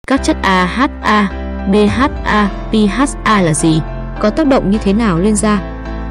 Các chất AHA, BHA, PHA là gì? Có tác động như thế nào lên da?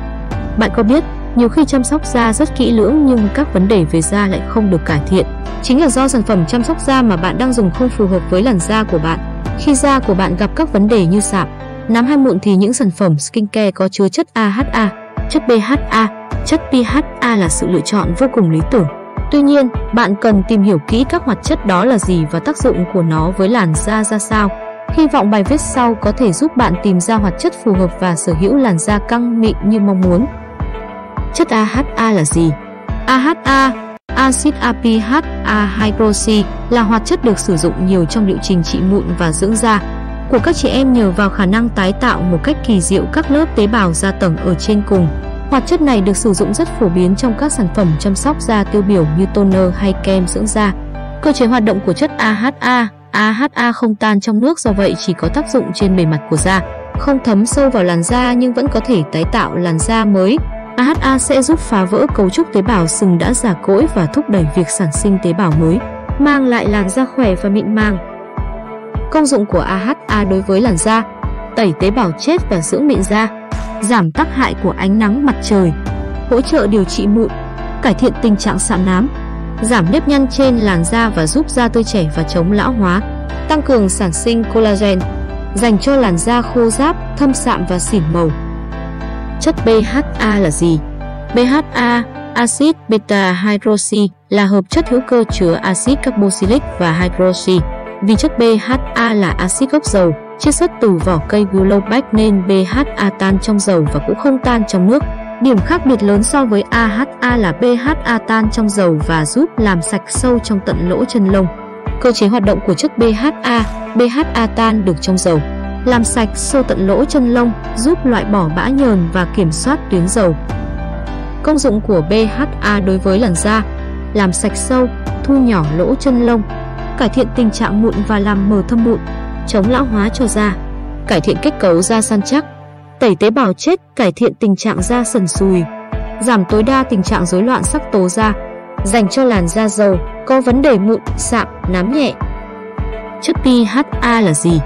Bạn có biết, nhiều khi chăm sóc da rất kỹ lưỡng nhưng các vấn đề về da lại không được cải thiện. Chính là do sản phẩm chăm sóc da mà bạn đang dùng không phù hợp với làn da của bạn. Khi da của bạn gặp các vấn đề như sạm, nám hay mụn thì những sản phẩm skincare có chứa chất AHA, chất BHA, chất PHA là sự lựa chọn vô cùng lý tưởng. Tuy nhiên, bạn cần tìm hiểu kỹ các hoạt chất đó là gì và tác dụng của nó với làn da ra sao. Hy vọng bài viết sau có thể giúp bạn tìm ra hoạt chất phù hợp và sở hữu làn da căng mịn như mong muốn. Chất AHA là gì? AHA, Acid APHA Hydroxy, là hoạt chất được sử dụng nhiều trong liệu trình trị mụn và dưỡng da của các chị em nhờ vào khả năng tái tạo một cách kỳ diệu các lớp tế bào da tầng ở trên cùng. Hoạt chất này được sử dụng rất phổ biến trong các sản phẩm chăm sóc da tiêu biểu như toner hay kem dưỡng da. Cơ chế hoạt động của chất AHA: AHA không tan trong nước, do vậy chỉ có tác dụng trên bề mặt của da, không thấm sâu vào làn da nhưng vẫn có thể tái tạo làn da mới. AHA sẽ giúp phá vỡ cấu trúc tế bào sừng đã già cỗi và thúc đẩy việc sản sinh tế bào mới, mang lại làn da khỏe và mịn màng. Công dụng của AHA đối với làn da: tẩy tế bào chết và dưỡng mịn da, giảm tác hại của ánh nắng mặt trời, hỗ trợ điều trị mụn, cải thiện tình trạng sạm nám, giảm nếp nhăn trên làn da và giúp da tươi trẻ và chống lão hóa, tăng cường sản sinh collagen, dành cho làn da khô ráp, thâm sạm và xỉn màu. Chất BHA là gì? BHA, Acid Beta Hydroxy, là hợp chất hữu cơ chứa axit carboxylic và hydroxy. Vì chất BHA là axit gốc dầu, chiết xuất từ vỏ cây willow bark nên BHA tan trong dầu và cũng không tan trong nước. Điểm khác biệt lớn so với AHA là BHA tan trong dầu và giúp làm sạch sâu trong tận lỗ chân lông. Cơ chế hoạt động của chất BHA: BHA tan được trong dầu, làm sạch sâu tận lỗ chân lông, giúp loại bỏ bã nhờn và kiểm soát tuyến dầu. Công dụng của BHA đối với làn da: làm sạch sâu, thu nhỏ lỗ chân lông, cải thiện tình trạng mụn và làm mờ thâm mụn, chống lão hóa cho da, cải thiện kết cấu da săn chắc, tẩy tế bào chết, cải thiện tình trạng da sần sùi, giảm tối đa tình trạng rối loạn sắc tố da, dành cho làn da dầu, có vấn đề mụn, sạm, nám nhẹ. Chất PHA là gì?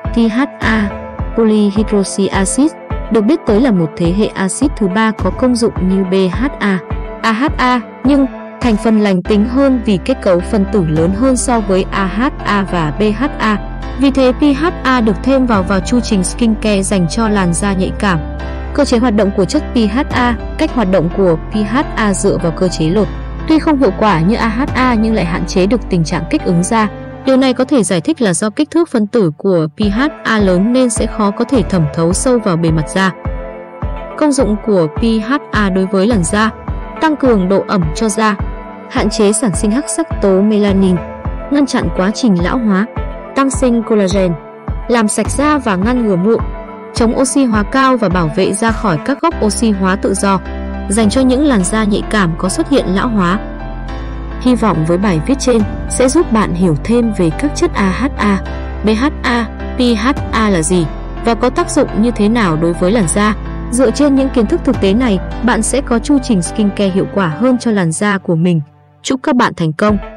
PHA, polyhydroxy acid, được biết tới là một thế hệ axit thứ ba có công dụng như BHA, AHA, nhưng thành phần lành tính hơn vì kết cấu phân tử lớn hơn so với AHA và BHA. Vì thế PHA được thêm vào chu trình skincare dành cho làn da nhạy cảm. Cơ chế hoạt động của chất PHA: cách hoạt động của PHA dựa vào cơ chế lột. Tuy không hiệu quả như AHA nhưng lại hạn chế được tình trạng kích ứng da. Điều này có thể giải thích là do kích thước phân tử của PHA lớn nên sẽ khó có thể thẩm thấu sâu vào bề mặt da. Công dụng của PHA đối với làn da: tăng cường độ ẩm cho da, hạn chế sản sinh hắc sắc tố melanin, ngăn chặn quá trình lão hóa, tăng sinh collagen, làm sạch da và ngăn ngừa mụn, chống oxy hóa cao và bảo vệ da khỏi các gốc oxy hóa tự do, dành cho những làn da nhạy cảm có xuất hiện lão hóa. Hy vọng với bài viết trên sẽ giúp bạn hiểu thêm về các chất AHA, BHA, PHA là gì và có tác dụng như thế nào đối với làn da. Dựa trên những kiến thức thực tế này, bạn sẽ có chu trình skincare hiệu quả hơn cho làn da của mình. Chúc các bạn thành công!